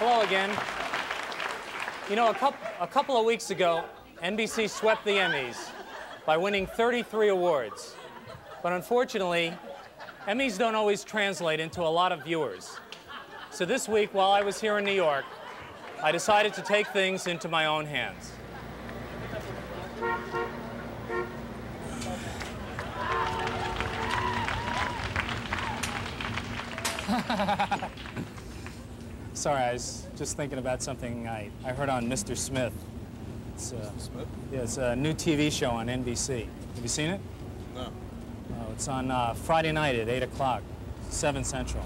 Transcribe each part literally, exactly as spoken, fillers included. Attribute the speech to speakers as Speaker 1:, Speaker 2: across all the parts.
Speaker 1: Hello again. You know, a, couple, a couple of weeks ago, N B C swept the Emmys by winning thirty-three awards. But unfortunately, Emmys don't always translate into a lot of viewers. So this week, while I was here in New York, I decided to take things into my own hands. Sorry, I was just thinking about something I, I heard on Mister Smith. It's, uh,
Speaker 2: Mister Smith?
Speaker 1: Yeah, it's a new T V show on N B C. Have you seen it?
Speaker 2: No.
Speaker 1: Oh, it's on uh, Friday night at eight o'clock, seven Central.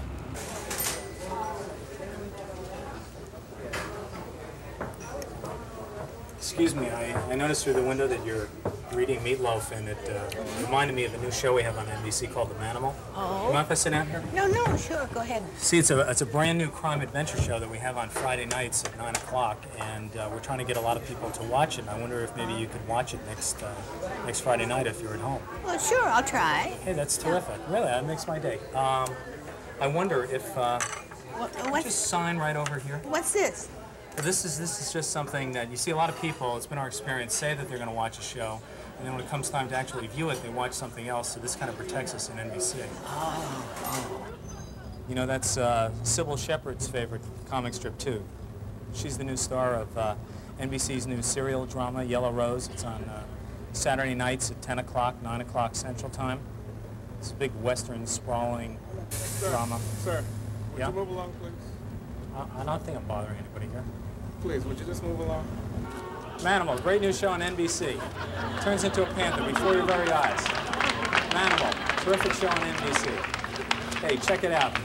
Speaker 1: Excuse me, I, I noticed through the window that you're reading Meatloaf, and it uh, reminded me of a new show we have on N B C called The Manimal.
Speaker 3: Oh.
Speaker 1: You mind if I sit down here?
Speaker 3: No, no, sure, go ahead.
Speaker 1: See, it's a, it's a brand new crime adventure show that we have on Friday nights at nine o'clock, and uh, we're trying to get a lot of people to watch it. And I wonder if maybe you could watch it next uh, next Friday night if you're at home.
Speaker 3: Well, sure, I'll try.
Speaker 1: Hey, that's terrific. Really, that makes my day. Um, I wonder if uh,
Speaker 3: What,
Speaker 1: you
Speaker 3: what's,
Speaker 1: just sign right over here.
Speaker 3: what's this?
Speaker 1: Well, this is this is just something that you see a lot of people. It's been our experience say that they're going to watch a show, and then when it comes time to actually view it, they watch something else. So this kind of protects us in N B C.
Speaker 3: Oh.
Speaker 1: You know, that's uh, Sybil Shepherd's favorite comic strip too. She's the new star of uh, N B C's new serial drama Yellow Rose. It's on uh, Saturday nights at ten o'clock, nine o'clock Central Time. It's a big Western sprawling
Speaker 2: Sir,
Speaker 1: drama.
Speaker 2: Sir, would
Speaker 1: Yeah?
Speaker 2: you move along, please?
Speaker 1: I, I don't think I'm bothering anybody here.
Speaker 2: Please, would you just move along?
Speaker 1: Manimal, great new show on N B C. Turns into a panther before your very eyes. Manimal, terrific show on N B C. Hey, check it out.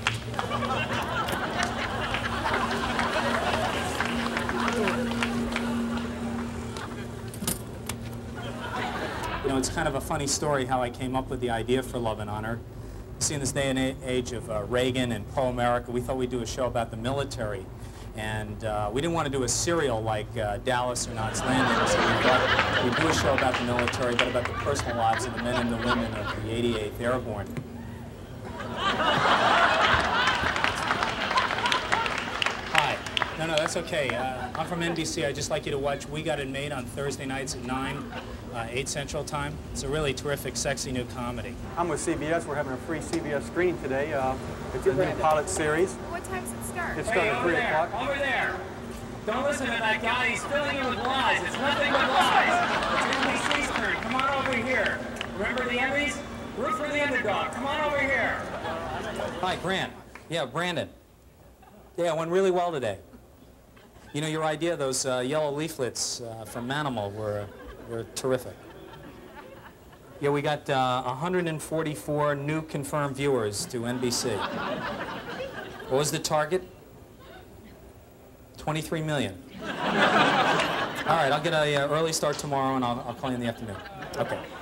Speaker 1: You know, it's kind of a funny story how I came up with the idea for Love and Honor. You see, in this day and age of uh, Reagan and pro-America, we thought we'd do a show about the military. And uh, we didn't want to do a serial like uh, Dallas or Knots Landing, so we thought we'd do a show about the military, but about the personal lives of the men and the women of the eighty-eighth Airborne. Hi. No, no, that's okay. Uh, I'm from N B C. I'd just like you to watch We Got It Made on Thursday nights at nine, uh, eight Central Time. It's a really terrific, sexy new comedy.
Speaker 4: I'm with C B S. We're having a free C B S screening today. Uh, it's a new pilot series.
Speaker 5: What time does it start?
Speaker 4: It's starting at three o'clock.
Speaker 1: Over there. Don't listen to that guy. He's filling you with lies. It's nothing but lies. It's N B C's turn. Come on over here. Remember the Emmys? Root for the underdog. Come on over here. Hi, Grant. Yeah, Brandon. Yeah, it went really well today. You know, your idea, those uh, yellow leaflets uh, from Manimal were, were terrific. Yeah, we got uh, one hundred forty-four new confirmed viewers to N B C. What was the target? twenty-three million. All right, I'll get a uh, early start tomorrow, and I'll, I'll call you in the afternoon. Okay.